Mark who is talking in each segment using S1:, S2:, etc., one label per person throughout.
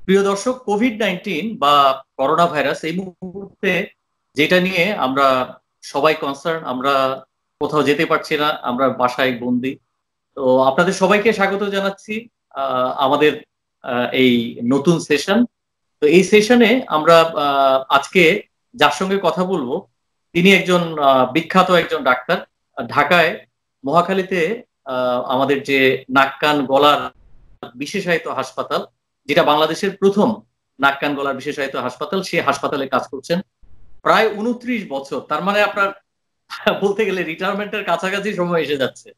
S1: প্রিয় দর্শক, কোভিড-19 বা করোনা ভাইরাস এই মুহূর্তে যেটা নিয়ে আমরা সবাই কনসার্ন, আমরা কোথাও যেতে পারছি না, আমরা বাসায় বন্দি। তো আপনাদের সবাইকে স্বাগত জানাচ্ছি আমাদের এই নতুন সেশন। তো এই সেশনে আমরা আজকে যার সঙ্গে কথা বলবো তিনি একজন বিখ্যাত একজন ডাক্তার। ঢাকায় মহাখালীতে আমাদের যে নাক কান গলার বিশেষায়িত হাসপাতাল, যেটা বাংলাদেশের প্রথম নাক কান গলার বিশেষায়িত হাসপাতাল, সে হাসপাতালে কাজ করছেন প্রায় 29 বছর। তার মানে আপনার বলতে গেলে রিটায়ারমেন্টের কাছাকাছি সময় এসে যাচ্ছে।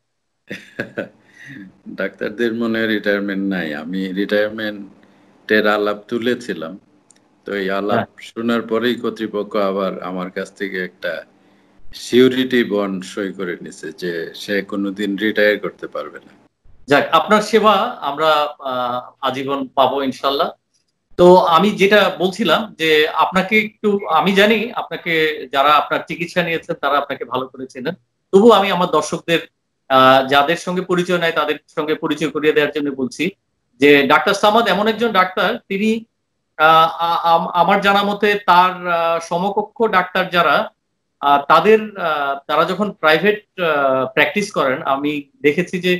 S2: ডাক্তারদের মনে রিটায়ারমেন্ট নাই। আমি রিটায়ারমেন্টের আলাপ তুলেছিলাম, তো এই আলাপ শোনার পরেই কর্তৃপক্ষ আবার আমার কাছ থেকে একটা সিউরিটি বন্ড সই করে নিছে যে সে কোনোদিন রিটায়ার করতে পারবে না।
S1: যাক, আপনার সেবা আমরা আজীবন পাবো ইনশাল্লাহ। তো আমি যেটা বলছিলাম যে আপনাকে একটু, আমি জানি আপনাকে যারা আপনার চিকিৎসা নিয়েছেন তারা আপনাকে ভালো করে চেনেন, তবু আমি আমার দর্শকদের যাদের সঙ্গে পরিচয় নাই তাদের সঙ্গে পরিচয় করিয়ে দেওয়ার জন্য বলছি যে ডাক্তার সামাদ এমন একজন ডাক্তার, তিনি আমার জানা মতে তার সমকক্ষ ডাক্তার যারা তারা যখন প্রাইভেট প্র্যাকটিস করেন, আমি দেখেছি যে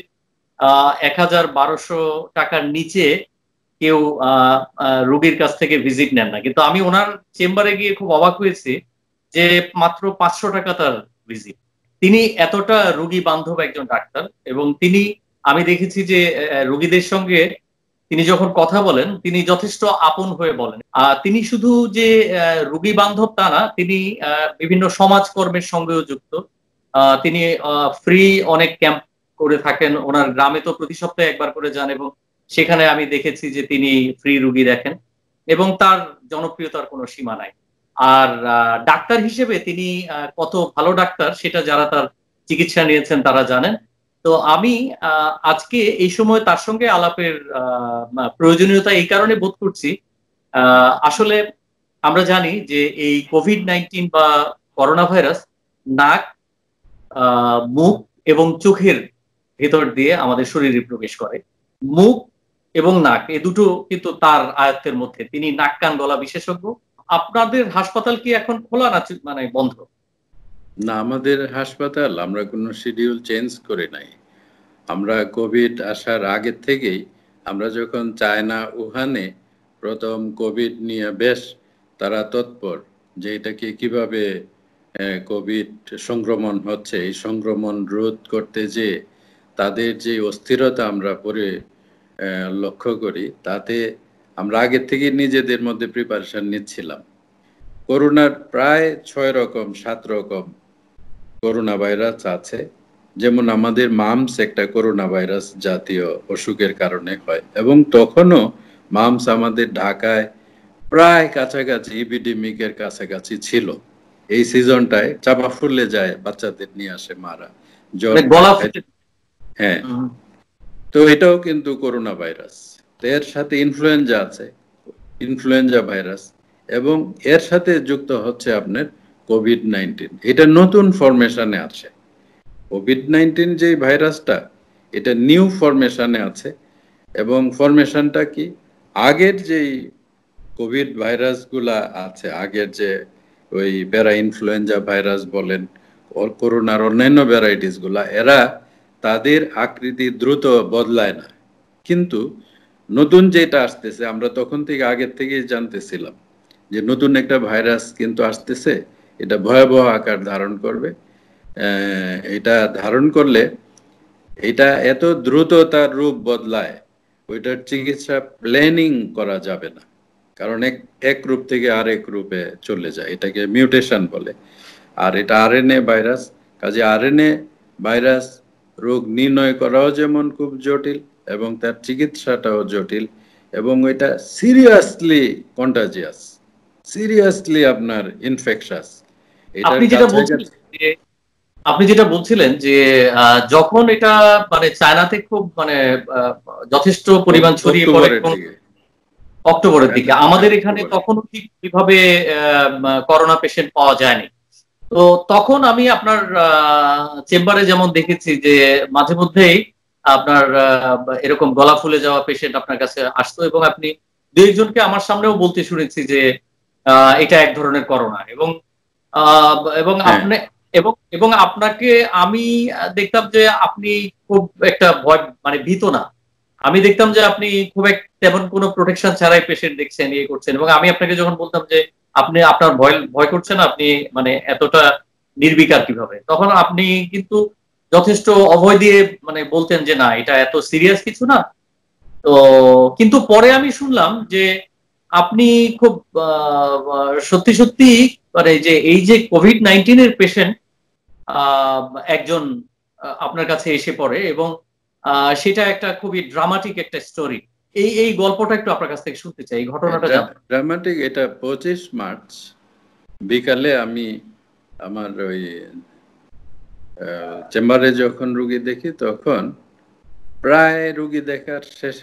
S1: ১,১২০০ টাকার নিচে কেউ রোগীর কাছ থেকে ভিজিট নেন না। কিন্তু আমি ওনার চেম্বারে গিয়ে খুব অবাক হয়েছি যে মাত্র ৫০০ টাকা তার ভিজিট। তিনি এতটা রোগী বান্ধব একজন ডাক্তার, এবং তিনি, আমি দেখেছি যে রোগীদের সঙ্গে তিনি যখন কথা বলেন তিনি যথেষ্ট আপন হয়ে বলেন। তিনি শুধু যে রোগী বান্ধব তা না, তিনি বিভিন্ন সমাজকর্মের সঙ্গেও যুক্ত। তিনি ফ্রি অনেক ক্যাম্প করে থাকেন ওনার গ্রামে, তো প্রতি সপ্তাহে একবার করে যান, এবং সেখানে আমি দেখেছি যে তিনি ফ্রি রোগী দেখেন এবং তার জনপ্রিয়তার কোনো সীমা নাই। আর ডাক্তার হিসেবে তিনি কত ভালো ডাক্তার সেটা যারা তার চিকিৎসা নিয়েছেন তারা জানেন। তো আমি আজকে এই সময় তার সঙ্গে আলাপের প্রয়োজনীয়তা এই কারণে বোধ করছি। আসলে আমরা জানি যে এই কোভিড-19 বা করোনা ভাইরাস নাক, মুখ এবং চোখের ভেতর দিয়ে আমাদের শরীরে প্রবেশ করে। মুখ এবং নাক এ দুটো কিন্তু তার আয়ত্তের মধ্যে। তিনি নাক কান গলা বিশেষজ্ঞ। আপনাদের হাসপাতাল কি এখন খোলা না মানে বন্ধ?
S2: না, আমাদের হাসপাতাল আমরা কোনো শিডিউল চেঞ্জ করে নাই। আমরা কোভিড আসার আগের থেকেই, আমরা যখন চায়না উহানে প্রথম কোভিড নিয়ে বেশ তারা তৎপর যে এটাকে কিভাবে কোভিড সংক্রমণ হচ্ছে, এই সংক্রমণ রোধ করতে যে তাদের যে অস্থিরতা আমরা পরে লক্ষ্য করি, তাতে আমরা আগের থেকে নিজেদের মধ্যে প্রিপারেশন নিচ্ছিলাম। করোনার প্রায় 6-7 রকম করোনা ভাইরাস আছে। যেমন আমাদের মামস একটা করোনা ভাইরাস জাতীয় অসুখের কারণে হয়, এবং তখনও মামস আমাদের ঢাকায় প্রায় কাছাকাছি ইপিডেমিকের কাছাকাছি ছিল। এই সিজনটায় চাপা ফুলে যায়, বাচ্চাদের নিয়ে আসে মারা, জ্বর। হ্যাঁ, তো এটাও কিন্তু করোনা ভাইরাস। এর সাথে ইনফ্লুয়েঞ্জা আছে, ইনফ্লুয়েঞ্জা ভাইরাস, এবং এর সাথে যুক্ত হচ্ছে আপনার কোভিড-19। এটা নতুন ফরমেশনে আছে। কোভিড-19 যে ভাইরাসটা, এটা নিউ ফরমেশনে আছে, এবং ফরমেশনটা কি, আগের যেই কোভিড ভাইরাসগুলা আছে, আগের যে ওই প্যারা ইনফ্লুয়েঞ্জা ভাইরাস বলেন, করোনার অন্যান্য ভ্যারাইটিস গুলা, এরা তাদের আকৃতি দ্রুত বদলায় না। কিন্তু নতুন যেটা আসতেছে, আমরা তখন থেকে আগের থেকেই জানতেছিলাম যে নতুন একটা ভাইরাস কিন্তু আসতেছে, এটা ভয়াবহ আকার ধারণ করবে। এটা ধারণ করলে এটা এত দ্রুত তার রূপ বদলায়, ওইটার চিকিৎসা প্ল্যানিং করা যাবে না, কারণ এক রূপ থেকে আরেক রূপে চলে যায়, এটাকে মিউটেশন বলে। আর এটা আরএনএ ভাইরাস, কাজে আরএনএ ভাইরাস রোগ নির্ণয় করাও যেমন খুব জটিল, এবং তার চিকিৎসাটাও জটিল, এবং এটা সিরিয়াসলি কন্টাজিয়াস, সিরিয়াসলি আপনার ইনফেকশাস।
S1: আপনি যেটা বলছিলেন যে যখন এটা মানে চায়নাতে খুব মানে যথেষ্ট পরিমাণ ছড়িয়ে পড়ে অক্টোবরের দিকে, আমাদের এখানে তখনও ঠিক কিভাবে করোনা পেশেন্ট পাওয়া যায়নি। তো তখন আমি আপনার চেম্বারে যেমন দেখেছি যে মাঝে মধ্যেই আপনার এরকম গলা ফুলে যাওয়া পেশেন্ট আপনার কাছে আসতো, এবং আপনি দু একজনকে আমার সামনেও বলতে শুনেছি যে এটা এক ধরনের করোনা। এবং এবং
S2: হ্যাঁ,
S1: আপনি এবং এবং আপনাকে আমি দেখতাম যে আপনি খুব একটা ভয় মানে ভীত না। আমি দেখতাম যে আপনি খুব তেমন কোনো প্রোটেকশন ছাড়াই পেশেন্ট দেখছেন, ইয়ে করছেন। এবং আমি আপনাকে যখন বলতাম যে আপনি আপনার ভয় ভয় করছে না, আপনি মানে এতটা নির্বিকার কিভাবে? তখন আপনি কিন্তু যথেষ্ট অভয় দিয়ে মানে বলতেন যে না এটা এত সিরিয়াস কিছু না। তো কিন্তু পরে আমি শুনলাম যে আপনি খুব সত্যি, সত্যি মানে যে এই যে COVID-19 এর পেশেন্ট আ একজন আপনার কাছে এসে পড়ে এবং আ সেটা একটা খুবই ড্রামাটিক একটা স্টোরি। এই গল্পটা একটু আপনার কাছ থেকে শুনতে চাই। এই ঘটনাটা জানতে চাই।
S2: ড্রামাটিক এটা 25 মার্চ বিকালে আমি আমার ওই চেম্বারে যখন রুগী দেখি তখন প্রায় রুগী দেখার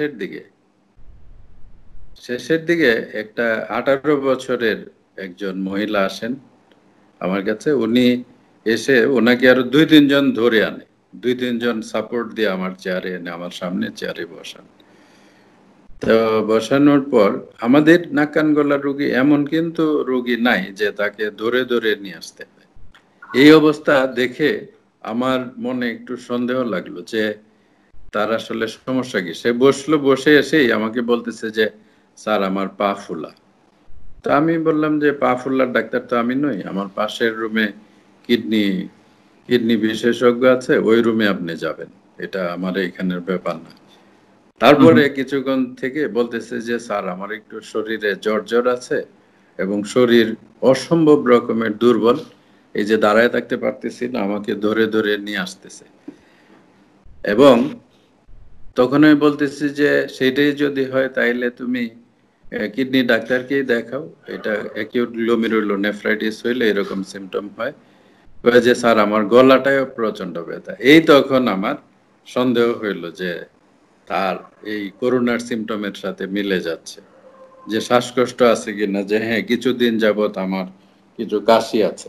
S2: শেষের দিকে একটা 18 বছরের একজন মহিলা আসেন আমার কাছে। উনি এসে ওনাকে আরো 2-3 জন ধরে আনে, 2-3 জন সাপোর্ট দিয়ে আমার চেয়ারে এনে আমার সামনে চেয়ারে বসান। তো বসানোর পর আমাদের নাক কান গলার রুগী এমন কিন্তু রুগী নাই যে তাকে ধরে ধরে নিয়ে আসতে হয়। এই অবস্থা দেখে আমার মনে একটু সন্দেহ লাগলো যে তার আসলে সমস্যা কি। সে বসলো, বসে এসেই আমাকে বলতেছে যে স্যার আমার পা ফোলা। তো আমি বললাম যে পা ফোলার ডাক্তার তো আমি নই, আমার পাশের রুমে কিডনি কিডনি বিশেষজ্ঞ আছে, ওই রুমে আপনি যাবেন, এটা আমার এখানের ব্যাপার না।
S1: হুম,
S2: তারপরে
S1: হুম।
S2: কিছুক্ষণ থেকে বলতেছে যে স্যার আমার একটু শরীরে জ্বর আছে এবং শরীর অসম্ভব রকমের দুর্বল, এই যে দাঁড়ায় থাকতে পারতেছি না, আমাকে ধরে ধরে নিয়ে আসতেছে। এবং তখন আমি বলতেছি যে সেটাই যদি হয় তাইলে তুমি কিডনি ডাক্তারকেই দেখাও, এটা অ্যাকিউট গ্লোমেরুলোনেফ্রাইটিস হইলে এরকম সিমটম হয়। কয় যে স্যার আমার গলাটাও প্রচন্ড ব্যথা। এই তখন আমার সন্দেহ হইল যে তার এই করোনার সিমটমের সাথে মিলে যাচ্ছে, যে শ্বাসকষ্ট আছে কিনা, যে হ্যাঁ কিছুদিন যাবত আমার কিছু কাশি আছে।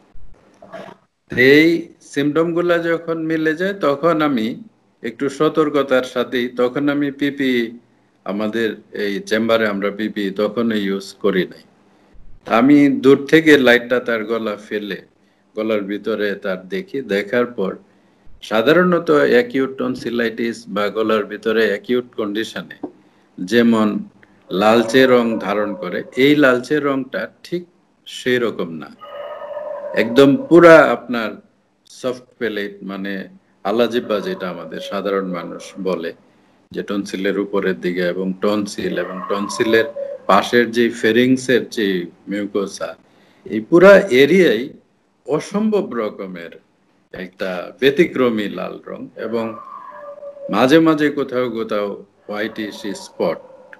S2: এই সিমটম গুলা যখন মিলে যায় তখন আমি একটু সতর্কতার সাথেই তখন আমি পিপি, আমাদের এই চেম্বারে আমরা পিপি তখন ইউজ করি নাই। আমি দূর থেকে লাইটটা তার গলা ফেলে গলার ভিতরে তার দেখি, দেখার পর সাধারণত অ্যাকিউট টনসিলাইটিস বা গলার ভিতরে অ্যাকিউট কন্ডিশনে যেমন লালচে রং ধারণ করে, এই লালচে রংটা ঠিক সেই রকম না, একদম পুরা আপনার সফট প্যালেট, মানে আলাজিব্বা যেটা আমাদের সাধারণ মানুষ বলে, যে টনসিলের উপরের দিকে এবং টনসিলের পাশের যে ফেরিংসের যে মিউকোসা, এই পুরা এরিয়াই অসম্ভব রকমের একটা ব্যতিক্রমী লাল রং এবং মাঝে মাঝে কোথাও কোথাও হোয়াইটিশ স্পট,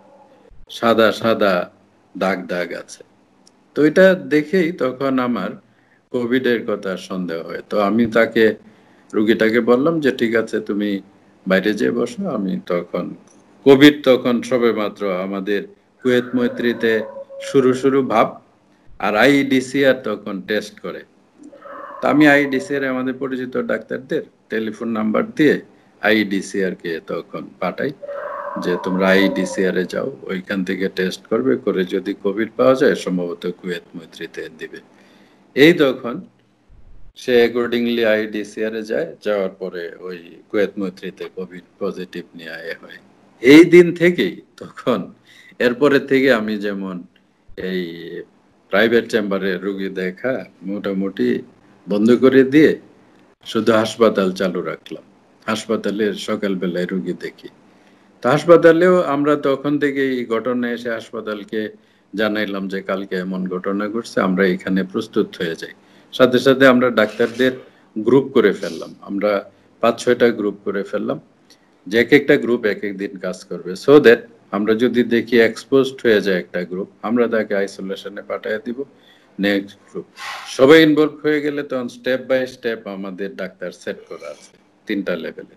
S2: সাদা সাদা দাগ দাগ আছে। তো এটা দেখেই তখন আমার কোভিড এর কথা সন্দেহ হয়। তো আমি তাকে, রুগীটাকে বললাম যে ঠিক আছে তুমি বাইরে যেয়ে বসো। আমি তখন কোভিড তখন সবেমাত্র আমাদের কুয়েত মৈত্রীতে শুরু ভাব, আর আইইডিসিআর তখন টেস্ট করে। তা আমি আইইডিসিআর আমাদের পরিচিত ডাক্তারদের টেলিফোন নাম্বার দিয়ে আইইডিসিআর কে তখন পাঠাই যে তোমরা আইইডিসিআর এ যাও, ওইখান থেকে টেস্ট করবে, করে যদি কোভিড পাওয়া যায় সম্ভবত কুয়েত মৈত্রীতে দিবে। এই তখন সে অ্যাকর্ডিংলি আইডিসিআর এ যায়, যাওয়ার পরে ওই কুয়েত মৈত্রীতে কোভিড পজিটিভ নিয়ে আয় হয়। এই দিন থেকেই তখন এরপরে থেকে আমি যেমন এই প্রাইভেট চেম্বারে রুগী দেখা মোটামুটি বন্ধ করে দিয়ে শুধু হাসপাতাল চালু রাখলাম। হাসপাতালে সকালবেলায় রুগী দেখি। তো হাসপাতালেও আমরা তখন থেকে এই ঘটনা এসে হাসপাতালকে জানাইলাম যে কালকে এমন ঘটনা ঘটছে, আমরা এখানে প্রস্তুত হয়ে যাই। সাথে সাথে আমরা ডাক্তারদের গ্রুপ করে ফেললাম, আমরা 5-6টা গ্রুপ করে ফেললাম, যে এক একটা গ্রুপ এক এক দিন কাজ করবে, সো দ্যাট আমরা যদি দেখি এক্সপোজড হয়ে যায় একটা গ্রুপ, আমরা তাকে আইসোলেশনে পাঠিয়ে দিব। নেক্সট গ্রুপ সবাই ইনভলভ হয়ে গেলে তখন স্টেপ বাই স্টেপ আমাদের ডাক্তার সেট করা আছে 3টা লেভেলের।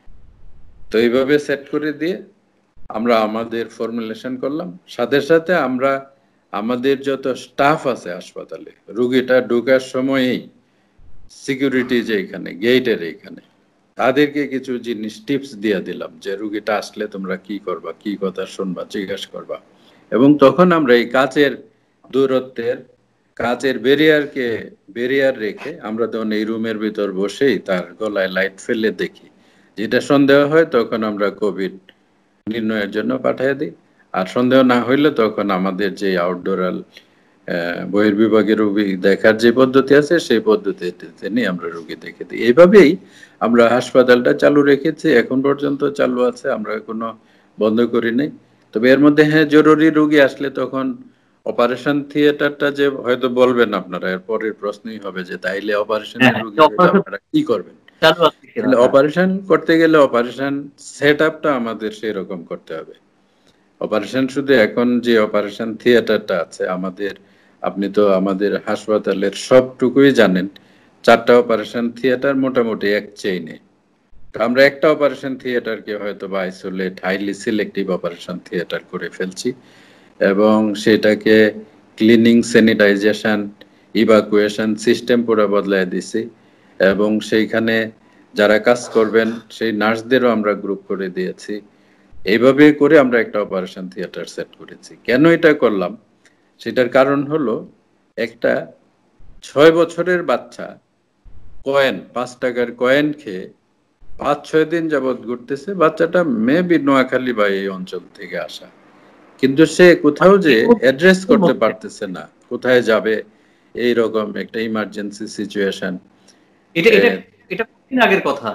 S2: তো এইভাবে সেট করে দিয়ে আমরা আমাদের ফর্মুলেশন করলাম। সাথে সাথে আমরা আমাদের যত স্টাফ আছে হাসপাতালে, রুগীটা ঢোকার সময়ই সিকিউরিটি যে এখানে গেটের এখানে, তাদেরকে কিছু জিনিস টিপস দিয়ে দিলাম যে রুগীটা আসলে তোমরা কি করবা, কি কথা শুনবা, জিজ্ঞাসা করবা। এবং তখন আমরা এই কাচের দূরত্বের কাচের ব্যারিয়ার রেখে আমরা তখন এই রুমের ভিতর বসেই তার গলায় লাইট ফেলে দেখি, যেটা সন্দেহ হয় তখন আমরা কোভিড নির্ণয়ের জন্য পাঠিয়ে দিই। আর সন্দেহ না হইলে তখন আমাদের যে আউটডোরাল বহির্বিভাগের রোগী দেখার যে পদ্ধতি আছে সেই পদ্ধতিতে নিয়ে আমরা রোগী দেখে দিই। এইভাবেই আমরা হাসপাতালটা চালু রেখেছি, এখন পর্যন্ত চালু আছে, আমরা কোনো বন্ধ করি নাই। তবে এর মধ্যে হ্যাঁ, জরুরি রোগী আসলে তখন অপারেশন থিয়েটারটা যে হয়তো বলবেন আপনারা, এর পরের প্রশ্নই হবে যে তাইলে অপারেশনের
S1: হ্যাঁ,
S2: রোগী হলে আপনারা কি করবেন।
S1: চালু আছে কিনা,
S2: তাহলে
S1: হ্যাঁ।
S2: অপারেশন করতে গেলে অপারেশন সেট আপটা আমাদের সেই রকম করতে হবে। অপারেশন শুধু এখন যে অপারেশন থিয়েটারটা আছে আমাদের, আপনি তো আমাদের হাসপাতালের সবটুকুই জানেন, 4টা অপারেশন থিয়েটার মোটামুটি এক চেইনে। আমরা একটা অপারেশন থিয়েটারকে হয়তো বা isolate highly selective operation theatre করে ফেলছি এবং সেটাকে ক্লিনিং, স্যানিটাইজেশন, ইভাকুয়েশন সিস্টেম পুরো বদলায় দিছি এবং সেইখানে যারা কাজ করবেন সেই নার্সদেরও আমরা গ্রুপ করে দিয়েছি। এইভাবে করে আমরা একটা অপারেশন থিয়েটার সেট করেছি। কেন এটা করলাম সেটার কারণ হলো, একটা 6 বছরের বাচ্চা কয়েন, 5 টাকার কয়েন খেয়ে 5-6 দিন যাবৎ ঘুরতেছে। বাচ্চাটা মেবি নোয়াখালী বা এই অঞ্চল থেকে আসা, কিন্তু সে কোথাও যে অ্যাড্রেস করতে পারতেছে না, কোথায় যাবে, এইরকম একটা ইমার্জেন্সি সিচুয়েশন।
S1: এটা এটা এটা কতদিন আগের কথা?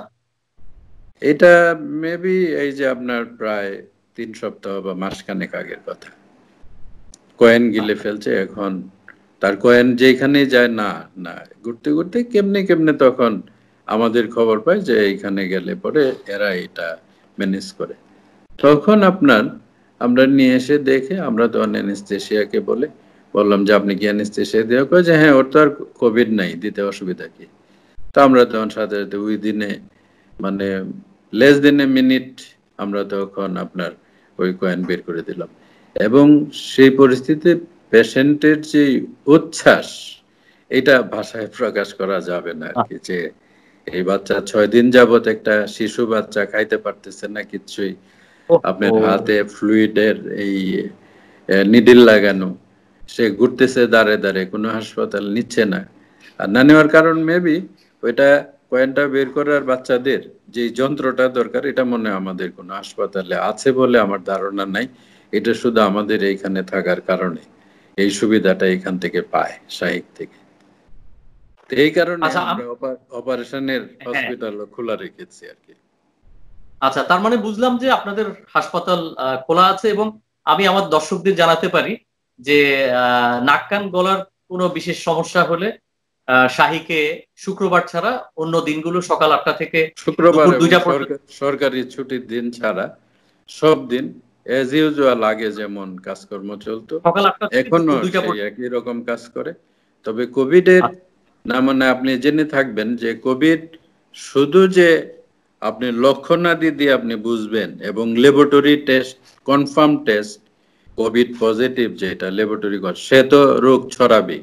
S2: এটা মেবি এই যে আপনার প্রায় 3 সপ্তাহ বা মাসখানেক আগের কথা। কয়েন গিলে ফেলছে, এখন তার কয়েন যেখানে যায় না না ঘুরতে ঘুরতে কেমনে কেমনে তখন আমাদের খবর পায় যে এইখানে গেলে পরে এরা এটা ম্যানেজ করে। তখন আমরা নিয়ে এসে দেখে আমরা তো অ্যানেস্থেশিয়াকে বললাম যে আপনি কি অ্যানেস্থেশিয়া দেওয়া, কয় যে হ্যাঁ ওর তো আর কোভিড নাই, দিতে অসুবিধা কি। তো আমরা তখন সাথে সাথে ওই দিনে মানে লেস দেন এ মিনিট আমরা তখন ওই কয়েন বের করে দিলাম এবং সেই পরিস্থিতিতে পেশেন্টের যে উচ্ছ্বাস, এটা ভাষায় প্রকাশ করা যাবে না আর কি। যে এই বাচ্চা 6 দিন যাবত, একটা শিশু বাচ্চা খাইতে পারতেছে না কিছুই, আপনার হাতে ফ্লুইডের এই নিডিল লাগানো, সে ঘুরতেছে দাঁড়ে দাঁড়ে, কোনো হাসপাতাল নিচ্ছে না। আর না নেওয়ার কারণ মেবি ওইটা কয়েনটা বের করার বাচ্চাদের যে যন্ত্রটা দরকার, এটা মনে হয় আমাদের কোনো হাসপাতালে আছে বলে আমার ধারণা নাই। এটা শুধু আমাদের এইখানে থাকার কারণে এই সুবিধাটা এখান থেকে পায়, শাহিক থেকে। এই কারণে
S1: আচ্ছা,
S2: আমরা অপারেশনের
S1: হ্যাঁ,
S2: হসপিটাল খোলা রেখেছি আর কি।
S1: আচ্ছা, তার মানে বুঝলাম যে আপনাদের হাসপাতাল খোলা আছে এবং আমি আমার দর্শকদের জানাতে পারি যে নাক কান গলার কোনো বিশেষ সমস্যা হলে শাহীকে শুক্রবার ছাড়া অন্য দিনগুলো সকাল 8টা থেকে
S2: শুক্রবার
S1: দুপুর
S2: এবং
S1: 2টা পর্যন্ত,
S2: সরকারি ছুটির দিন ছাড়া সব দিন এজ ইউজুয়াল আগে যেমন কাজকর্ম চলতো
S1: সকাল 8টা থেকে
S2: এখনো
S1: দুপুর 2টা
S2: সেই
S1: পর্যন্ত।
S2: একই রকম কাজ করে। তবে কোভিডের
S1: আচ্ছা,
S2: না, মানে আপনি জেনে থাকবেন যে কোভিড শুধু যে আপনি লক্ষণাদি দিয়ে আপনি বুঝবেন এবং laboratory test, confirm test Covid positive যেটা ল্যাবরেটরি সে তো রোগ ছড়াবে।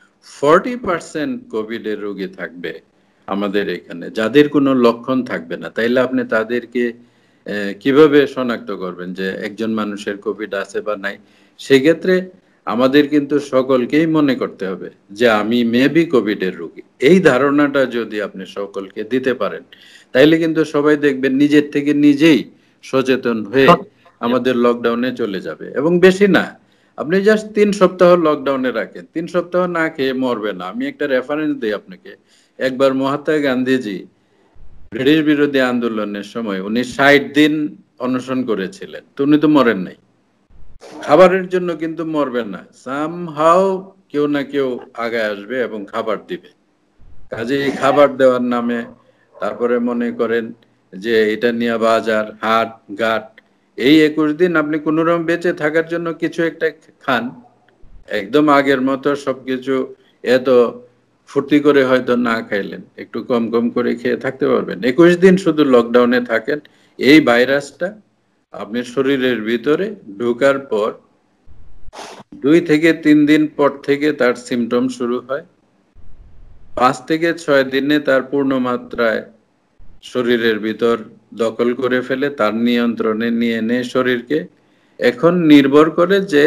S2: 40% কোভিডের রোগী থাকবে আমাদের এখানে যাদের কোনো লক্ষণ থাকবে না। তাইলে আপনি তাদেরকে কিভাবে শনাক্ত করবেন যে একজন মানুষের কোভিড আছে বা নাই। সেক্ষেত্রে আমাদের কিন্তু সকলকেই মনে করতে হবে যে আমি মেবি কোভিডের রোগী। এই ধারণাটা যদি আপনি সকলকে দিতে পারেন, তাইলে কিন্তু সবাই দেখবেন নিজের থেকে নিজেই সচেতন হয়ে আমাদের লকডাউনে চলে যাবে। এবং বেশি না, আপনি জাস্ট 3 সপ্তাহ লকডাউনে রাখেন, 3 সপ্তাহ না খেয়ে মরবে না। আমি একটা রেফারেন্স দিই আপনাকে। একবার মহাত্মা গান্ধীজি ব্রিটিশ বিরোধী আন্দোলনের সময় উনি 60 দিন অনশন করেছিলেন, তো উনি তো মরেন নাই। খাবারের জন্য কিন্তু মরবেন না, সামহাও কেউ না কেউ আগে আসবে এবং খাবার দিবে। কাজে এই খাবার দেওয়ার নামে তারপরে মনে করেন যে এটা নিয়ে বাজার হাট ঘাট, এই 21 দিন আপনি কোনোরকম বেঁচে থাকার জন্য কিছু একটা খান, একদম আগের মতো সবকিছু এত ফুর্তি করে হয়তো না খাইলেন, একটু কম কম করে খেয়ে থাকতে পারবেন। 21 দিন শুধু লকডাউনে থাকেন, এই ভাইরাসটা আপনার শরীরের ভিতরে ঢোকার পর 2 থেকে 3 দিন পর থেকে তার সিমটম শুরু হয়। 5 থেকে 6 দিনে তার পূর্ণ মাত্রায় শরীরের ভিতর দখল করে ফেলে, তার নিয়ন্ত্রণে নিয়ে নেয় শরীরকে এখন নির্ভর করে যে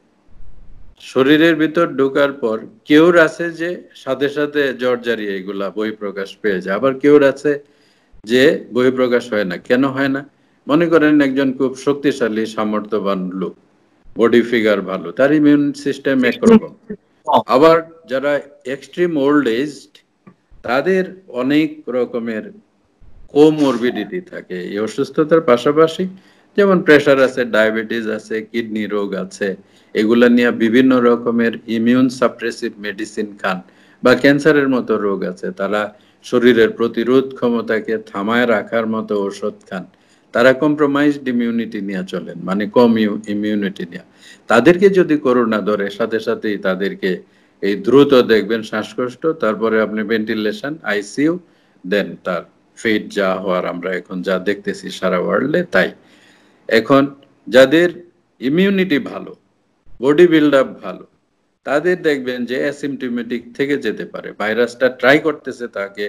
S2: শরীরের ভিতর ঢোকার পর কেউর আছে যে সাথে সাথে জর্জারি এগুলা বহিঃপ্রকাশ পেয়ে যায়, আবার কেউর আছে যে বহিঃপ্রকাশ হয় না। কেন হয় না? মনে করেন একজন খুব শক্তিশালী সামর্থ্যবান লোক, বডি ফিগার ভালো, তার ইমিউন সিস্টেম একরকম। আবার যারা এক্সট্রিম ওল্ড এজ, তাদের অনেক রকমের কোমরবিডিটি থাকে এই অসুস্থতার পাশাপাশি, যেমন প্রেশার আছে, ডায়াবেটিস আছে, কিডনি রোগ আছে, এগুলা নিয়ে বিভিন্ন রকমের ইমিউন সাপ্রেসিভ মেডিসিন খান, বা ক্যান্সারের মতো রোগ আছে, তারা শরীরের প্রতিরোধ ক্ষমতাকে থামায় রাখার মতো ঔষধ খান, তারা কম্প্রোমাইজড ইমিউনিটি নিয়ে চলেন, মানে কম ইমিউনিটি নিয়ে। তাদেরকে যদি করোনা ধরে সাথে সাথেই তাদেরকে এই দ্রুত দেখবেন শ্বাসকষ্ট, তারপরে আপনি ভেন্টিলেশন, আইসিইউ, দেন তার ফেট যা হওয়ার আমরা এখন যা দেখতেছি সারা ওয়ার্ল্ডে তাই। এখন যাদের ইমিউনিটি ভালো, বডি বিল্ড আপ ভালো, তাদের দেখবেন যে অ্যাসিমটোমেটিক থেকে যেতে পারে, ভাইরাসটা ট্রাই করতেছে তাকে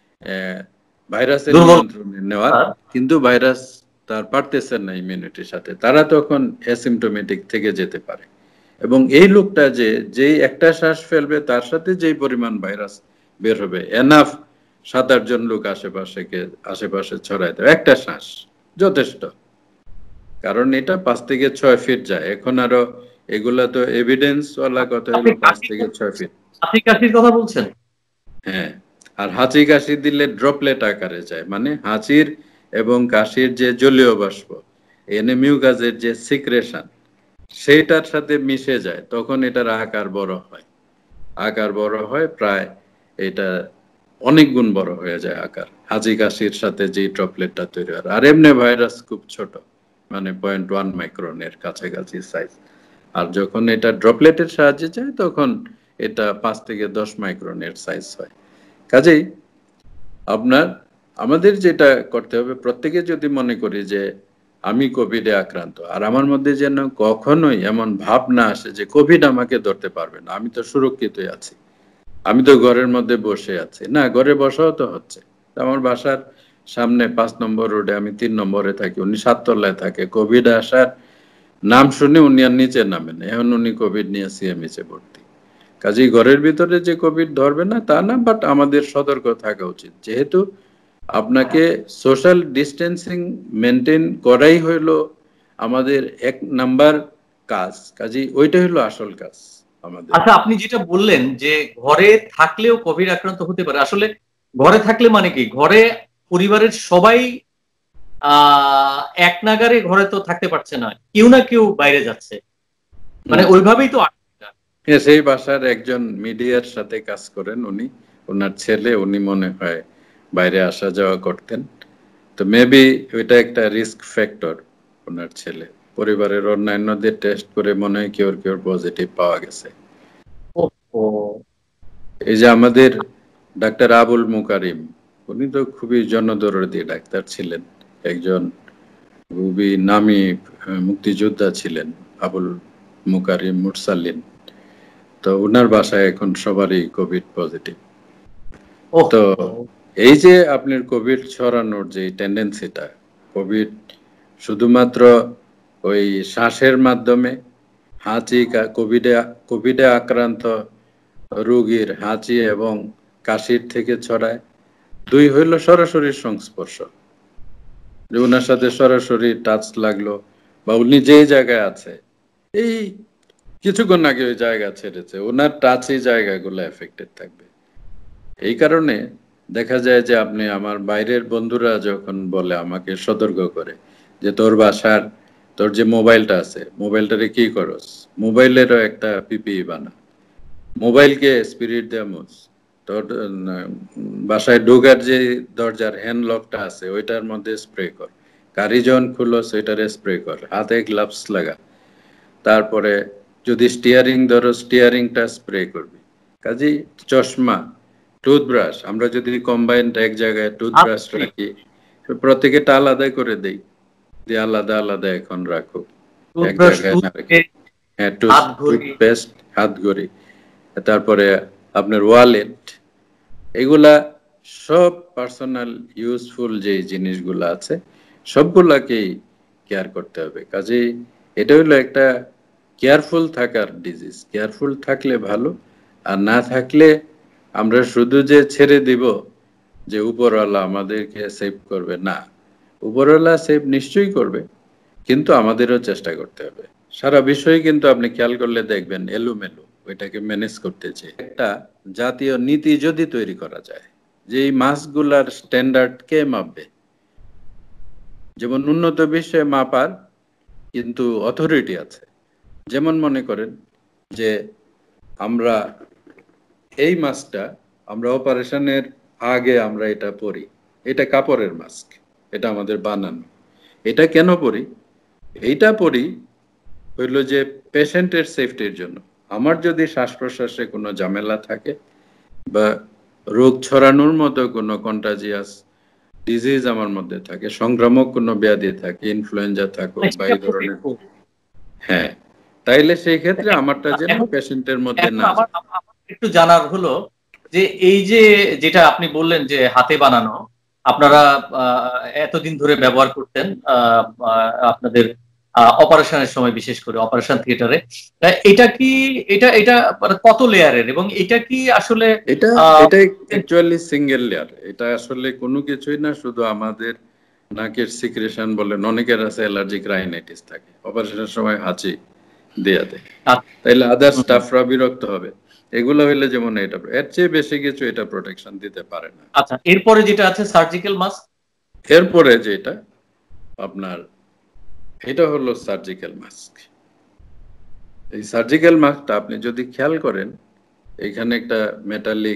S2: ভাইরাসের নিয়ন্ত্রণে নেওয়ার, কিন্তু ভাইরাস তার পারতেছে না ইমিউনিটির সাথে, তারা তখন অ্যাসিমটোমেটিক থেকে যেতে পারে। এবং এই লোকটা যে যেই একটা শ্বাস ফেলবে তার সাথে যেই পরিমাণ ভাইরাস বের হবে, এনাফ 7-8 জন লোক আশেপাশে ছড়ায় দেয়, একটা শ্বাস যথেষ্ট। কারণ এটা 5 থেকে 6 ফিট যায়। এখন আরো এগুলা তো এভিডেন্স ওয়ালা কথা হলো 5 থেকে 6 ফিট।
S1: হাঁচি কাশির কথা বলছেন?
S2: হ্যাঁ, আর হাঁচি কাশি দিলে ড্রপলেট আকারে যায়, মানে হাঁচির এবং কাশির যে জলীয় বাষ্প, মিউকাসের যে সিক্রেশন, সেইটার সাথে মিশে যায়, তখন এটার আকার বড় হয়। আকার বড় হয় প্রায়, এটা অনেক গুণ বড় হয়ে যায় আকার, হাঁচি কাশির সাথে যে ড্রপলেটটা তৈরি হয়। আর এমনি ভাইরাস খুব ছোট, মানে 0.1 মাইক্রনের কাছাকাছি সাইজ। আর যখন এটা ড্রপলেটের সাহায্যে যায় তখন এটা 5 থেকে 10 মাইক্রনের সাইজ হয়। কাজেই আমাদের যেটা করতে হবে, প্রত্যেকে যদি মনে করি যে আমি কোভিডে আক্রান্ত, আর আমার মধ্যে যেন কখনোই এমন ভাব না আসে যে কোভিড আমাকে ধরতে পারবে না, আমি তো সুরক্ষিতই আছি, আমি তো ঘরের মধ্যে বসে আছি। না, ঘরে বসাও তো হচ্ছে। আমার বাসার সামনে 5 নম্বর রোডে, আমি 3 নম্বরে থাকি, উনি 7 তলায় থাকে, কোভিড আসার নাম শুনে উনি আর নিচে নামেন, এখন উনি কোভিড নিয়ে সিএমএইচে ভর্তি। কাজেই ঘরের ভিতরে যে কোভিড ধরবে না তা না, বাট আমাদের সতর্ক থাকা উচিত, যেহেতু আপনাকে সোশ্যাল ডিস্টেন্সিং মেনটেন করাই হইলো আমাদের 1 নাম্বার কাজ। কাজেই ওইটা হলো আসল কাজ আমাদের।
S1: আচ্ছা, আপনি যেটা বললেন যে ঘরে থাকলেও কোভিড আক্রান্ত হতে পারে, আসলে ঘরে থাকলে মানে কি, ঘরে পরিবারের সবাই এক নাগারে ঘরে তো থাকতে পারছে না, কেউ না কেউ বাইরে যাচ্ছে, মানে ওইভাবেই তো।
S2: সেই বাসার একজন মিডিয়ার সাথে কাজ করেন উনি, ওনার ছেলে, উনি মনে হয় বাইরে আসা যাওয়া করতেন, তো মেবি ওইটা একটা রিস্ক ফ্যাক্টর। ওনার ছেলে পরিবারের অন্যান্যদের টেস্ট করে মনে হয় কেউ পজিটিভ পাওয়া গেছে। এই যে আমাদের ডাক্তার আবুল মুকারিম, উনি তো খুবই জনদরদি ডাক্তার ছিলেন, একজন খুবই নামী মুক্তিযোদ্ধা ছিলেন আবুল মুকারিম মুরসালিন। তো উনার বাসায় এখন সবারই কোভিড পজিটিভ। তো এই যে আপনার কোভিড ছড়ানোর যে টেন্ডেন্সিটা, কোভিড শুধুমাত্র ওই শ্বাসের মাধ্যমে, হাঁচি, কোভিডে আক্রান্ত রোগীর হাঁচি এবং কাশির থেকে ছড়ায়। 2 হইল সরাসরি সংস্পর্শ, যে ওনার সাথে সরাসরি টাচ লাগলো, বা উনি যে জায়গায় আছে এই কিছুক্ষণ আগে ওই জায়গা ছেড়েছে, ওনার টাচই জায়গাগুলো এফেক্টেড থাকবে। এই কারণে দেখা যায় যে আপনি, আমার বাইরের বন্ধুরা যখন বলে আমাকে সতর্ক করে যে তোর বাসার, তোর যে মোবাইলটা আছে, মোবাইলটারে কি করস, মোবাইলেরও একটা পিপিই বানা, মোবাইলকে স্পিরিট দিয়ে মুছ, তোর বাসায় ঢোকার যে দরজার হ্যান্ড লকটা আছে ওইটার মধ্যে স্প্রে কর, গাড়ি যখন খুলস ওইটারে স্প্রে কর, হাতে গ্লাভস লাগা, তারপরে যদি স্টিয়ারিং ধরো স্টিয়ারিংটা স্প্রে করবি। কাজেই চশমা, টুথব্রাশ, আমরা যদি কম্বাইন্ড এক জায়গায় টুথব্রাশ রাখি, প্রত্যেকেটা আলাদা করে দেই, দিয়ে আলাদা আলাদা এখন রাখো, এক জায়গায় না রেখে। হ্যাঁ, টুথপেস্ট, হাত ঘড়ি, তারপরে আপনার ওয়ালেট, এগুলা সব পার্সোনাল ইউজফুল যে জিনিসগুলো আছে সবগুলাকেই কেয়ার করতে হবে। কাজেই এটা হলো একটা কেয়ারফুল থাকার ডিজিজ। কেয়ারফুল থাকলে ভালো, আর না থাকলে আমরা শুধু যে ছেড়ে দিব যে উপরওয়ালা আমাদেরকে সেভ করবে, না, উপরওয়ালা সেভ নিশ্চয়ই করবে, কিন্তু আমাদেরও চেষ্টা করতে হবে। সারা বিষয়ে কিন্তু আপনি খেয়াল করলে দেখবেন এলোমেলো, ওইটাকে ম্যানেজ করতে চেয়ে একটা জাতীয় নীতি যদি তৈরি করা যায় যে এই মাসগুলার স্ট্যান্ডার্ড কে মাপবে, যেমন উন্নত বিশ্বে মাপার কিন্তু অথরিটি আছে। যেমন মনে করেন যে আমরা এই মাস্কটা আমরা অপারেশনের আগে আমরা এটা পরি, এটা কাপড়ের মাস্ক, এটা আমাদের বানানো। এটা কেন পরি? এইটা পরি হইল যে পেশেন্টের সেফটির জন্য। আমার যদি শ্বাস প্রশ্বাসে কোনো ঝামেলা থাকে বা রোগ ছড়ানোর মতো কোনো কন্টাজিয়াস ডিজিজ আমার মধ্যে থাকে, সংক্রামক কোনো ব্যাধি থাকে, ইনফ্লুয়েঞ্জা থাকুক বা এই ধরনের, হ্যাঁ, তাইলে সেই ক্ষেত্রে আমারটা যেন
S1: এখন
S2: পেশেন্টের মধ্যে
S1: এখন
S2: না
S1: আমার
S2: যায়।
S1: আমার একটু জানার হলো যে এই যে যেটা আপনি বললেন যে হাতে বানানো আপনারা এতদিন ধরে ব্যবহার করতেন আপনাদের অপারেশনের সময়, বিশেষ করে অপারেশন থিয়েটারে, এটা কি এটা এটা মানে কত লেয়ারের, এবং এটা কি আসলে
S2: এটা
S1: আহ,
S2: এটা অ্যাকচুয়ালি সিঙ্গেল লেয়ার। এটা আসলে কোনো কিছুই না, শুধু আমাদের নাকের সিক্রেশন বলেন, অনেকের আছে অ্যালার্জিক রাইনাইটিস থাকে, অপারেশনের সময় হাঁচি দেয়া দেয়, তাইলে আদার
S1: হুম,
S2: স্টাফরা বিরক্ত হবে। এগুলো হইলে যেমন এটা, এর চেয়ে বেশি কিছু এটা প্রোটেকশন দিতে পারে না।
S1: আচ্ছা, এরপরে যেটা আছে সার্জিক্যাল মাস্ক।
S2: এরপরে যেটা আপনার, এটা হলো সার্জিক্যাল মাস্ক। এই সার্জিক্যাল মাস্কটা আপনি যদি খেয়াল করেন, এখানে একটা মেটালিক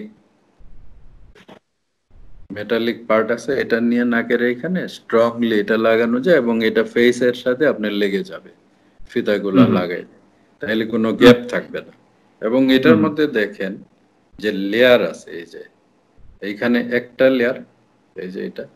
S2: মেটালিক পার্ট আছে, এটা নিয়ে নাকের এখানে স্ট্রংলি এটা লাগানো যায় এবং এটা ফেসের সাথে আপনার লেগে যাবে ফিতাগুলা
S1: হুম, হুম,
S2: লাগাই, তাহলে কোনো
S1: হুম,
S2: গ্যাপ থাকবে না। এবং এটার
S1: হুম,
S2: মধ্যে দেখেন যে লেয়ার আছে, এই যে এইখানে একটা লেয়ার, এই যে এটা,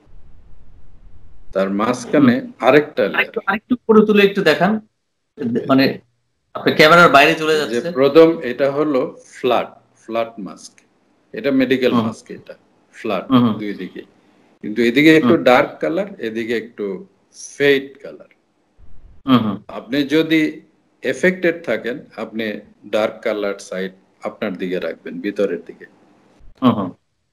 S2: তার
S1: হুম।
S2: মাঝখানে আরেকটা লেয়ার।
S1: আরেকটু আরেকটু করে তুলে একটু দেখান, মানে আপনার ক্যামেরার বাইরে চলে
S2: যে
S1: যাচ্ছে।
S2: প্রথম এটা হলো ফ্ল্যাট, ফ্ল্যাট মাস্ক, এটা মেডিকেল
S1: হুম,
S2: মাস্ক, এটা ফ্ল্যাট
S1: হুম,
S2: দুই দিকে, কিন্তু এদিকে একটু
S1: হুম,
S2: ডার্ক কালার, এদিকে একটু ফেড কালার।
S1: হুম, হুম,
S2: আপনি যদি এফেক্টেড থাকেন, আপনি ডার্ক কালার সাইড আপনার দিকে রাখবেন, ভিতরের দিকে।
S1: হুম, হুম,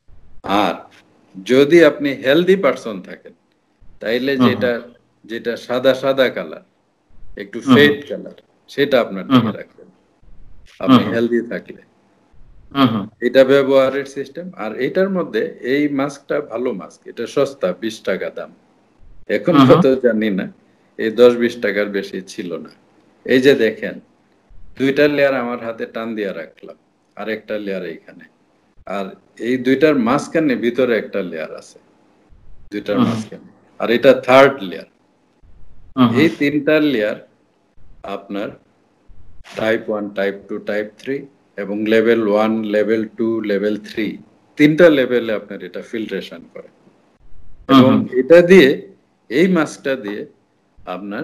S2: আর যদি আপনি হেলদি পারসন থাকেন, তাইলে
S1: হুম,
S2: যেটা যেটা সাদা সাদা কালার, একটু
S1: হুম,
S2: ফেড কালার, সেটা আপনার
S1: হুম,
S2: দিকে
S1: হুম,
S2: রাখবেন
S1: হুম,
S2: আপনি
S1: হুম,
S2: হেলদি থাকলে।
S1: হুম, হুম,
S2: এটা ব্যবহারের সিস্টেম। আর এটার মধ্যে এই মাস্কটা ভালো মাস্ক, এটা সস্তা, 20 টাকা দাম। এখন
S1: হুম, হুম,
S2: কত জানি না, এই 10-20 টাকার বেশি ছিল না। এই যে দেখেন, দুইটা লেয়ার আমার হাতে টান দিয়ে রাখলাম, আর একটা লেয়ার এইখানে, আর এই দুইটার মাঝখানে ভিতরে একটা লেয়ার আছে, দুইটার
S1: হুম,
S2: মাঝখানে, আর এটা থার্ড লেয়ার।
S1: হুম, হুম,
S2: এই তিনটা লেয়ার আপনার টাইপ 1, টাইপ 2, টাইপ 3 এবং লেভেল 1, লেভেল 2, লেভেল 3, তিনটা লেভেলে আপনার এটা ফিল্ট্রেশন করে।
S1: হুম,
S2: এবং
S1: হুম,
S2: এটা দিয়ে, এই মাস্কটা দিয়ে আপনার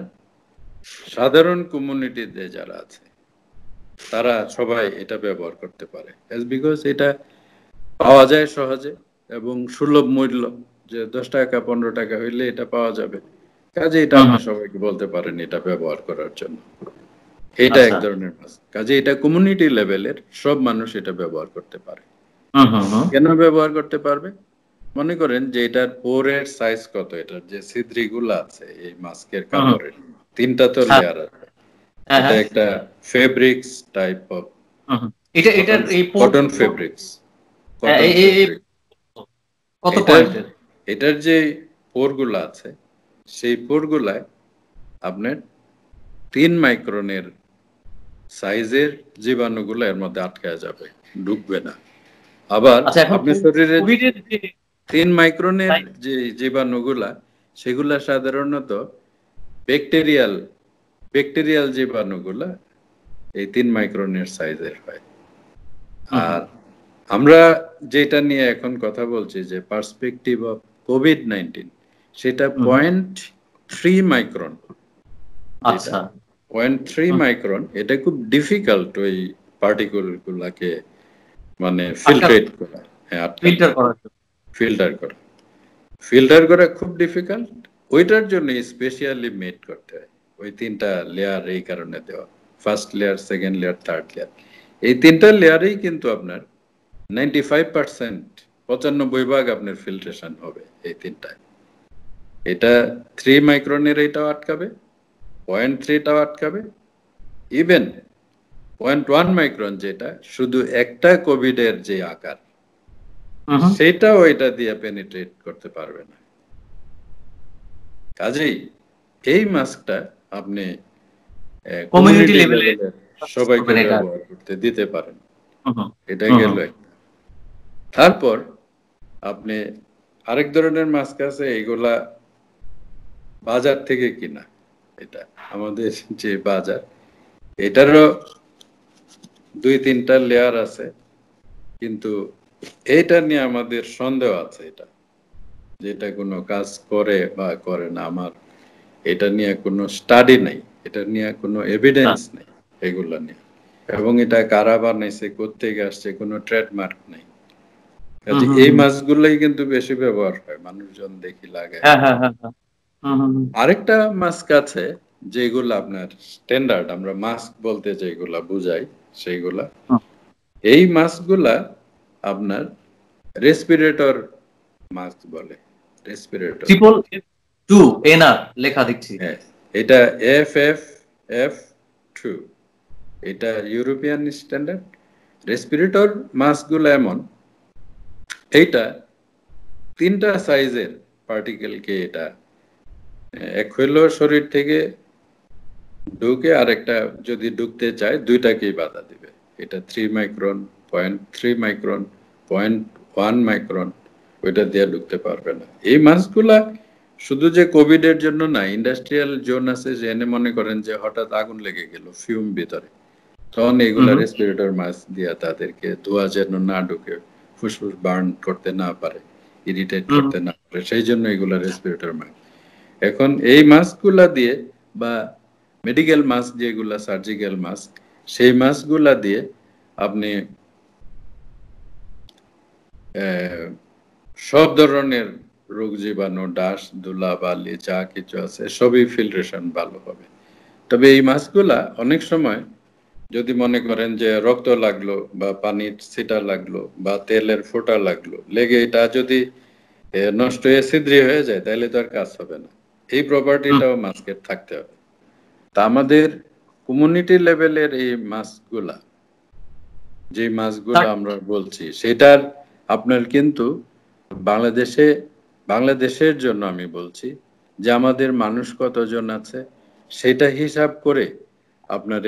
S2: সাধারণ কমিউনিটিতে যারা আছে তারা সবাই এটা ব্যবহার করতে পারে, বিকজ এটা পাওয়া যায় সহজে এবং সুলভ মূল্য, যে 10 টাকা 15 টাকা হইলে এটা পাওয়া যাবে। কাজে এটা
S1: হুম,
S2: আপনি
S1: হুম।
S2: সবাইকে বলতে পারেন এটা ব্যবহার করার জন্য। এটা এক
S1: আচ্ছা।
S2: ধরনের মাস্ক, কাজে এটা কমিউনিটি লেভেলের সব মানুষ এটা ব্যবহার করতে পারে।
S1: হুম, হুম, হুম,
S2: কেন ব্যবহার করতে পারবে? মনে করেন যে এটার পোরের সাইজ কত, এটার যে ছিদ্রিগুলো আছে এই মাস্কের
S1: হুম, হুম।
S2: কাপড়ের, তিনটা তো
S1: হ্যাঁ,
S2: লেয়ার আছে।
S1: হ্যাঁ,
S2: এটা
S1: হ্যাঁ।
S2: একটা fabrics type of,
S1: hmm, hmm. এটার
S2: কটন,
S1: এই
S2: কটন ফেব্রিক্স,
S1: হ্যাঁ,
S2: কটন ফেব্রিক।
S1: কত
S2: এটার
S1: পয়েন্টের?
S2: এটার যে পোরগুলো আছে, সেই পোরগুলায় আপনার 3 মাইক্রনের সাইজের জীবাণুগুলো এর মধ্যে আটকায় যাবে, ঢুকবে না। আবার
S1: আচ্ছা, এখন
S2: আপনার শরীরে
S1: কোভিডের যে
S2: 3 মাইক্রনের যে জীবাণুগুলা, সেগুলা সাধারণত ব্যাকটেরিয়াল ব্যাকটেরিয়াল জীবাণুগুলা এই 3 মাইক্রনের সাইজের হয়।
S1: হুম, হুম,
S2: আর আমরা যেটা নিয়ে এখন কথা বলছি যে পার্সপেক্টিভ অফ কোভিড-19, সেটা
S1: হুম, হুম।
S2: 0.3 মাইক্রন, যেটা
S1: আচ্ছা।
S2: 0.3 মাইক্রন, এটা খুব ডিফিকাল্ট ওই পার্টিকেল গুলাকে মানে
S1: আটকানো,
S2: ফিল্ট্রেট করা, হ্যাঁ আটকানো,
S1: ফিল্টার করার জন্য।
S2: ফিল্টার করা, ফিল্টার করা খুব ডিফিকাল্ট। ওইটার জন্য স্পেশালি মেড করতে হয়। ওই 3টা লেয়ার এই কারণে দেওয়া, first layer, second layer, third layer. এই 3টা লেয়ারেই কিন্তু আপনার 95%, 95% আপনার ফিল্ট্রেশন হবে এই 3টায়। এটা 3 মাইক্রনের এটাও আটকাবে, 0.3টাও আটকাবে, ইভেন 0.1 মাইক্রন যেটা শুধু একটা কোভিড এর যে আকার, সেটাও এটা দিয়ে পেনিট্রেট করতে পারবে না। কাজেই এই মাস্কটা আপনি কমিউনিটি লেভেলে সবাইকে ব্যবহার করতে দিতে পারেন। এটা গেল। তারপর আপনি আরেক ধরনের মাস্ক আছে, এগুলা বাজার থেকে কিনা। এটা আমাদের যে বাজার, এটারও 2-3টা লেয়ার আছে, কিন্তু এইটা নিয়ে আমাদের সন্দেহ আছে, এটা যেটা কোনো কাজ করে বা করে না। আমার এটা নিয়ে কোনো স্টাডি নাই, এটা নিয়ে কোনো এভিডেন্স নেই এগুলা নিয়ে, এবং এটা কারা বানাইছে, কোত্থেকে আসছে, কোনো ট্রেডমার্ক নেই। কাজে এই মাস্কগুলোই কিন্তু বেশি ব্যবহার হয়, মানুষজন দেখি লাগে। আরেকটা মাস্ক আছে যেগুলো আপনার স্ট্যান্ডার্ড, আমরা মাস্ক বলতে যেগুলা বুঝাই সেইগুলা। এই মাস্কগুলা আপনার রেসপিরেটর মাস্ক বলে, রেসপিরেটর
S1: 2 এনআর লেখা দেখছি।
S2: হ্যাঁ, এটা FFF2, এটা ইউরোপিয়ান স্ট্যান্ডার্ড। রেসপিরেটর মাস্কগুলো এমন, এইটা 3টা সাইজের পার্টিকেলকে এটা এক হইলো শরীর থেকে ঢুকে, আরেকটা যদি ঢুকতে চায় 2টাকেই বাধা দিবে। এটা 3 মাইক্রন, 0.3 মাইক্রন, 0.1 মাইক্রন, ওইটা দিয়ে ঢুকতে পারবে না। এই মাস্কগুলা শুধু যে কোভিড এর জন্য না, ইন্ডাস্ট্রিয়াল জোন আছে, জেনে মনে করেন যে হঠাৎ আগুন লেগে গেল ফিউম ভিতরে, তখন এগুলা রেসপিরেটর মাস্ক দিয়ে তাদেরকে ধোঁয়া যেন না ঢুকে, ফুসফুস বার্ন করতে না পারে, ইরিটেট করতে না পারে, সেই জন্য এগুলা রেসপিরেটর মাস্ক। এখন এই মাস্কগুলা দিয়ে, বা মেডিকেল মাস্ক যেগুলা, সার্জিক্যাল মাস্ক, সেই মাস্কগুলা দিয়ে আপনি সব ধরনের রোগ জীবাণু, ডাস, ধুলা, বালি যা কিছু আছে সবই ফিল্ট্রেশন ভালো হবে। তবে এই মাস্কগুলা অনেক সময় যদি মনে করেন যে রক্ত লাগলো, বা পানির ছিটা লাগলো, বা তেলের ফোঁটা লাগলো, লেগে এটা যদি নষ্ট হয়ে ছিদ্র হয়ে যায়, তাহলে তো আর কাজ হবে না। এই প্রপার্টিটাও মাস্কের থাকতে হবে। তা আমাদের কমিউনিটি লেভেলের এই মাস্কগুলা, যে মাস্কগুলো আমরা বলছি, সেটার আপনার কিন্তু বাংলাদেশের জন্য আমি বলছি যে আমাদের মানুষ কতজন আছে সেটা হিসাব করে আপনার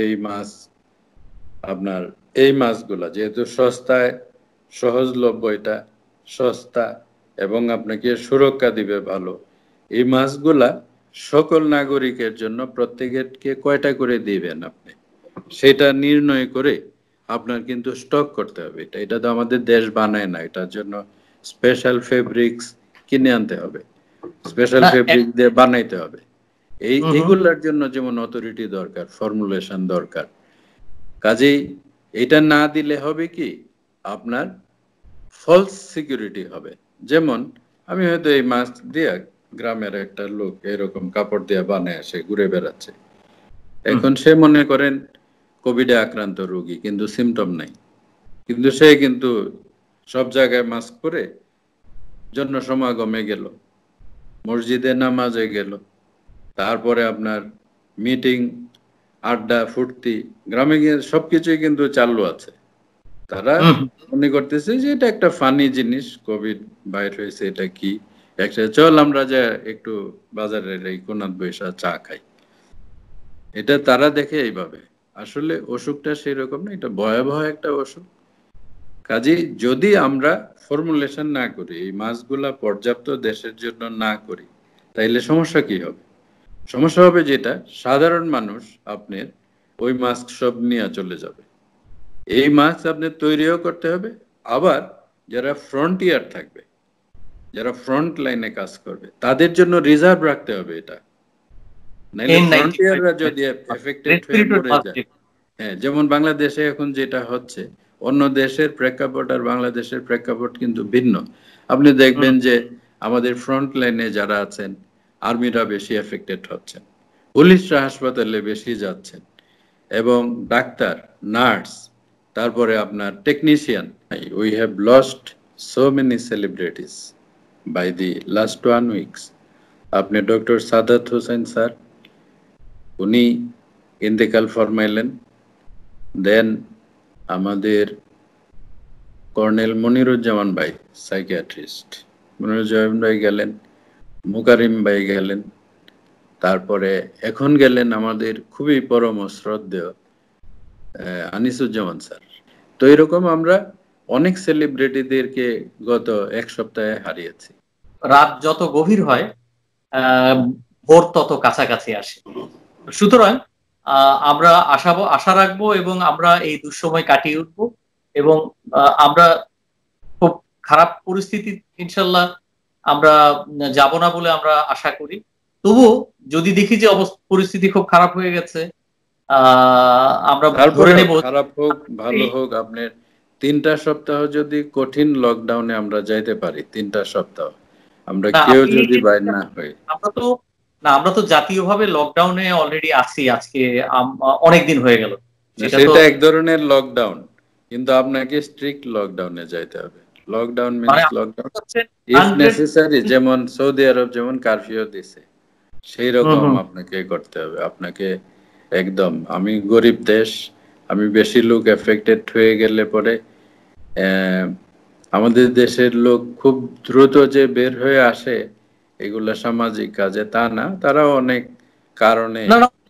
S2: এই মাছগুলা যেহেতু সস্তায় সহজলভ্য, এটা সস্তা এবং আপনাকে সুরক্ষা দিবে ভালো, এই মাছগুলা সকল নাগরিকের জন্য প্রত্যেককে কয়টা করে দিবেন আপনি, সেটা নির্ণয় করে আপনার কিন্তু স্টক করতে হবে। এটা তো আমাদের দেশ বানায় না, এটার জন্য স্পেশাল ফেব্রিক্স কিনে আনতে হবে, স্পেশাল ফেব্রিক দিয়ে বানাইতে হবে। এইগুলোর জন্য যেমন অথরিটি দরকার, ফর্মুলেশন দরকার। কাজেই এটা না দিলে হবে কি, আপনার ফলস সিকিউরিটি হবে। যেমন আমি হয়তো এই মাস্ক দিয়ে, গ্রামের একটা লোক এরকম কাপড় দিয়ে বানায় সে ঘুরে বেড়াচ্ছে, এখন সে মনে করেন কোভিডে আক্রান্ত রোগী, কিন্তু সিমটম নাই, কিন্তু সে কিন্তু সব জায়গায় মাস্ক পরে জনসমাগমে গেল, মসজিদে নামাজে গেল, তারপরে আপনার মিটিং, আড্ডা, ফুর্তি, গ্রামে গিয়ে সবকিছুই কিন্তু চালু আছে। তারা মনে করতেছে যে এটা একটা ফানি জিনিস, কোভিড বাইর হয়েছে, এটা কি একটা, চল আমরা যে একটু বাজারের এই কোনাত বৈশা চা খাই, এটা তারা দেখে এইভাবে। আসলে অসুখটা সেই রকম না, এটা ভয়াবহ একটা অসুখ। কাজেই যদি আমরা ফর্মুলেশন না করি, এই মাছগুলা পর্যাপ্ত দেশের জন্য না করি, তাইলে সমস্যা কি হবে? সমস্যা হবে যেটা, সাধারণ মানুষ আপনার ওই মাস্ক সব নিয়ে চলে যাবে। এই মাস্ক আপনার তৈরিও করতে হবে, আবার যারা ফ্রন্টিয়ার থাকবে, যারা ফ্রন্ট লাইনে কাজ করবে, তাদের জন্য রিজার্ভ রাখতে হবে এটা। নাইলে ফ্রন্টিয়াররা যদি এফেক্টেড হয়ে মরে যায়, হ্যাঁ, যেমন বাংলাদেশে এখন যেটা হচ্ছে, অন্য দেশের প্রেক্ষাপট আর বাংলাদেশের প্রেক্ষাপট কিন্তু ভিন্ন। আপনি দেখবেন যে আমাদের ফ্রন্ট লাইনে যারা আছেন, আর্মিরা বেশি এফেক্টেড হচ্ছেন, পুলিশরা হাসপাতালে বেশি যাচ্ছেন, এবং ডাক্তার, নার্স, তারপরে আপনার technician. We have lost so many celebrities by the last 1 weeks। আপনি ডক্টর সাদাত হোসেন স্যার, উনি ইন্তেকাল ফরমাইলেন। দেন আমাদের কর্নেল মনিরুজ্জামান ভাই, সাইকিয়াট্রিস্ট, মনিরুজ্জামান ভাই গেলেন, মুকারিম ভাই গেলেন, তারপরে এখন গেলেন আমাদের খুবই পরম শ্রদ্ধেয় আনিসুজ্জামান স্যার। তো এরকম আমরা অনেক সেলিব্রিটিদেরকে গত 1 সপ্তাহে হারিয়েছি।
S1: রাত যত গভীর হয় ভোর তত কাছাকাছি আসে। সুতরাং আমরা আশা রাখবো এবং আমরা এই দুঃসময় কাটিয়ে উঠবো, এবং আমরা খুব খারাপ পরিস্থিতি ইনশাল্লাহ আমরা যাব না বলে আমরা আশা করি। তবু যদি দেখি যে পরিস্থিতি খুব খারাপ হয়ে গেছে, আমরা ধরে নেব।
S2: খারাপ হোক ভালো হোক, আপনার 3টা সপ্তাহ যদি কঠিন লকডাউনে আমরা যাইতে পারি, 3টা সপ্তাহ আমরা কেউ যদি বাইর না হই।
S1: আমরা তো জাতীয়ভাবে লকডাউনে অলরেডি আছি, আজকে অনেক দিন হয়ে গেল।
S2: সেটা এক ধরনের লকডাউন, কিন্তু আপনাকে স্ট্রিক্ট লকডাউনে যাইতে হবে। Lockdown means lockdown if necessary, যেমন সৌদি আরব যেমন কারফিউ দিছে, সেই রকম আপনাকে করতে হবে। আপনাকে একদম, আমি গরিব দেশ, আমি বেশি লোক এফেক্টেড হয়ে গেলে পরে আমাদের দেশের লোক খুব দ্রুত যে বের হয়ে আসে এগুলা সামাজিক কাজে, তা না, তারা অনেক কারণে।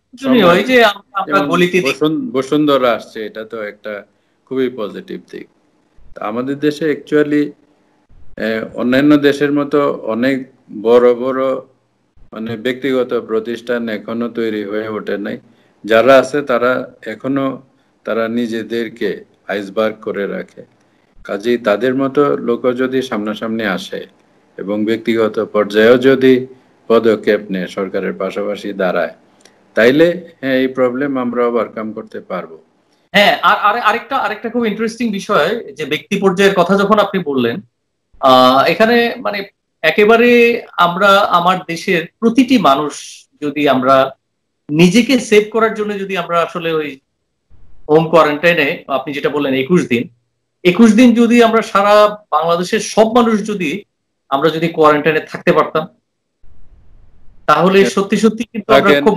S2: বসুন্ধরা আসছে, এটা তো একটা খুবই পজিটিভ দিক। আমাদের দেশে অ্যাকচুয়ালি অন্যান্য দেশের মতো অনেক বড় বড় মানে ব্যক্তিগত প্রতিষ্ঠান এখনো তৈরি হয়ে ওঠে নাই। যারা আছে তারা এখনো তারা নিজেদেরকে আইসবার্গ করে রাখে। কাজেই তাদের মতো লোক যদি সামনাসামনি আসে এবং ব্যক্তিগত পর্যায়েও যদি পদক্ষেপ নেয়, সরকারের পাশাপাশি দাঁড়ায়, তাইলে হ্যাঁ, এই প্রবলেম আমরা ওভারকাম করতে পারবো।
S1: হ্যাঁ, আর আরেকটা খুব ইন্টারেস্টিং বিষয়, যে ব্যক্তি পর্যায়ের কথা যখন আপনি বললেন, এখানে মানে একেবারে আমরা আমার দেশের প্রতিটি মানুষ যদি আমরা নিজেকে সেভ করার জন্য যদি আমরা আসলে ওই হোম কোয়ারেন্টাইনে, আপনি যেটা বললেন 21 দিন যদি আমরা সারা বাংলাদেশের সব মানুষ যদি আমরা যদি কোয়ারেন্টাইনে থাকতে পারতাম, তাহলে সত্যি সত্যি কিন্তু আমরা খুব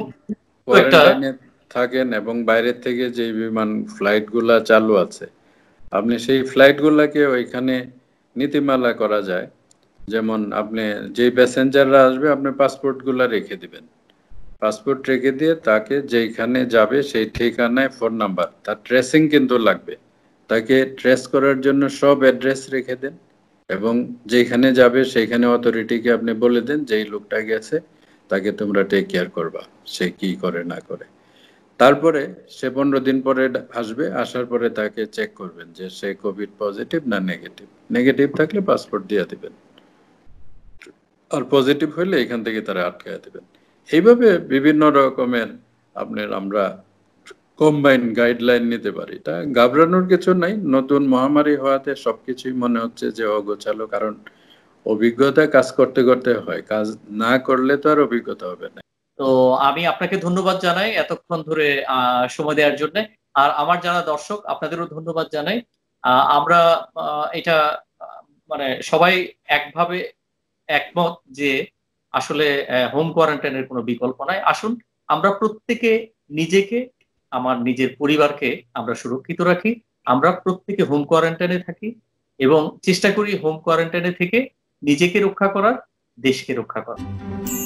S2: থাকেন। এবং বাইরের থেকে যে বিমান ফ্লাইট গুলা চালু আছে, আপনি সেই ফ্লাইট গুলাকে ওইখানে নীতিমালা করা যায়। যেমন আপনি যে প্যাসেঞ্জাররা আসবে, আপনি পাসপোর্ট গুলা রেখে দিবেন, পাসপোর্ট রেখে দিয়ে তাকে যেখানে যাবে সেই ঠিকানায় ফোন নাম্বার, তার ট্রেসিং কিন্তু লাগবে, তাকে ট্রেস করার জন্য সব অ্যাড্রেস রেখে দেন, এবং যেখানে যাবে সেইখানে অথরিটিকে আপনি বলে দেন যে এই লোকটা গেছে, তাকে তোমরা টেক কেয়ার করবা, সে কি করে না করে। তারপরে সে 15 দিন পরে আসবে, আসার পরে তাকে চেক করবেন যে সে কোভিড পজিটিভ না নেগেটিভ। নেগেটিভ থাকলে পাসপোর্ট দিয়ে দিবেন, আর পজিটিভ হলে এখান থেকে তারা আটকায় দিবেন। এইভাবে বিভিন্ন রকমের আমরা কম্বাইন গাইডলাইন নিতে পারি। তা ঘাবড়ানোর কিছু নাই। নতুন মহামারী হওয়াতে সবকিছুই মনে হচ্ছে যে অগোছালো, কারণ অভিজ্ঞতা কাজ করতে করতে হয়, কাজ না করলে তো আর অভিজ্ঞতা হবে না।
S1: তো আমি আপনাকে ধন্যবাদ জানাই এতক্ষণ ধরে সময় দেওয়ার জন্য। আর আমার যারা দর্শক, আপনাদেরও ধন্যবাদ জানাই। আমরা এটা মানে সবাই একভাবে একমত যে আসলে হোম কোয়ারেন্টাইনের কোনো বিকল্প নাই। আসুন আমরা প্রত্যেকে নিজেকে, আমার নিজের পরিবারকে আমরা সুরক্ষিত রাখি। আমরা প্রত্যেকে হোম কোয়ারেন্টাইনে থাকি এবং চেষ্টা করি হোম কোয়ারেন্টাইনে থেকে নিজেকে রক্ষা করার, দেশকে রক্ষা করার।